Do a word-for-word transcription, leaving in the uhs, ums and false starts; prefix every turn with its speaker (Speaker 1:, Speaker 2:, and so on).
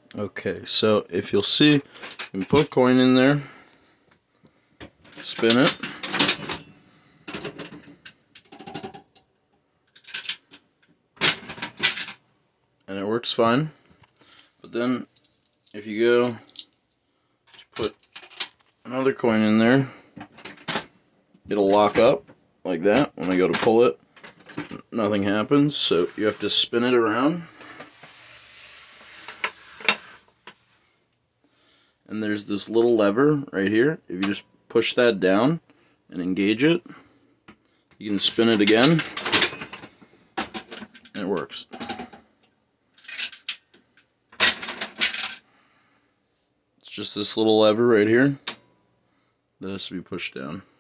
Speaker 1: Okay, so if you'll see, you can put a coin in there, spin it, and it works fine. But then if you go put another coin in there, it'll lock up like that. When I go to pull it, nothing happens, so you have to spin it around. And there's this little lever right here. If you just push that down and engage it, you can spin it again, and it works. It's just this little lever right here that has to be pushed down.